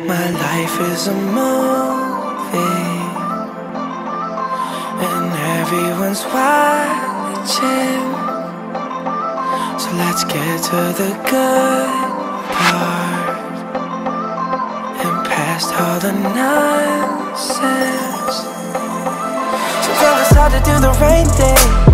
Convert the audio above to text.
My life is a movie, and everyone's watching. So let's get to the good part, and past all the nonsense. So tell us how to do the right thing.